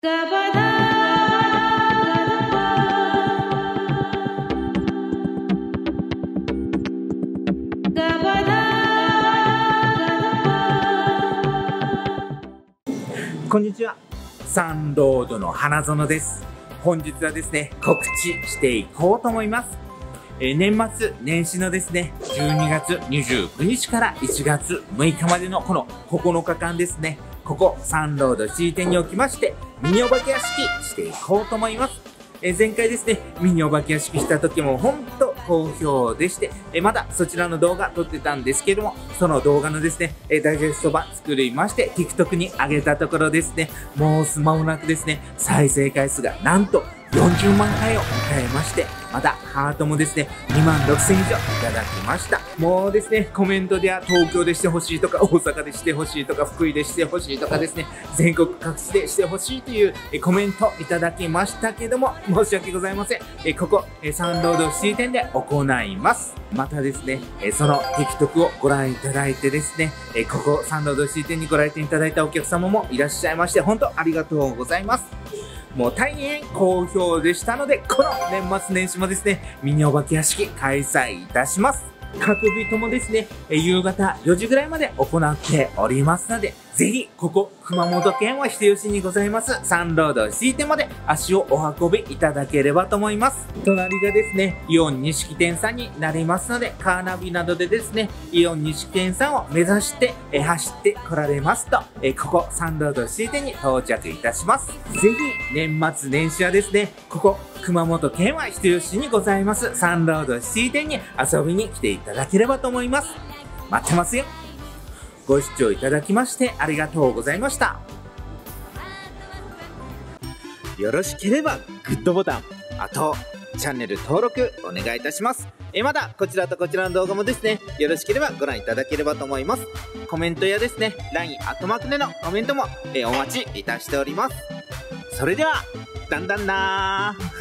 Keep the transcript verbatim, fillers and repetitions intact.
こんにちは、サンロードの花園です。本日はですね、告知していこうと思います。えー、年末年始のですね、じゅうにがつにじゅうくにちからいちがつむいかまでのこのここのかかんですね、ここサンロード シー 店におきまして、ミニお化け屋敷していこうと思います。えー、前回ですね、ミニお化け屋敷した時もほんと好評でして、えー、まだそちらの動画撮ってたんですけども、その動画のですね、えー、ダイジェスト版作りまして、TikTok に上げたところですね、もう間もなくですね、再生回数がなんとよんじゅうまんかいを迎えまして、またハートもですね、にまんろくせんいじょいただきました。もうですね、コメントでは東京でしてほしいとか、大阪でしてほしいとか、福井でしてほしいとかですね、全国各地でしてほしいというコメントいただきましたけども、申し訳ございません。えここ、サンロード シー 店で行います。またですね、その TikTok をご覧いただいてですね、ここサンロード シー 店にご来店いただいたお客様もいらっしゃいまして、本当ありがとうございます。もう大変好評でしたので、この年末年始もですね、ミニお化け屋敷開催いたします。各日ともですね、夕方よじぐらいまで行っておりますので、ぜひ、ここ、熊本県は人吉にございます、サンロード シー 店まで足をお運びいただければと思います。隣がですね、イオン西木店さんになりますので、カーナビなどでですね、イオン西木店さんを目指してえ走って来られますと、えここ、サンロード シー 店に到着いたします。ぜひ、年末年始はですね、ここ、熊本県は人吉にございます、サンロード シー 店に遊びに来ていただければと思います。待ってますよ。ご視聴いただきましてありがとうございました。よろしければグッドボタン、あとチャンネル登録お願いいたします。えまだこちらとこちらの動画もですね、よろしければご覧いただければと思います。コメントやですね、ライン アットマークでのコメントもえお待ちいたしております。それでは、だんだんなー。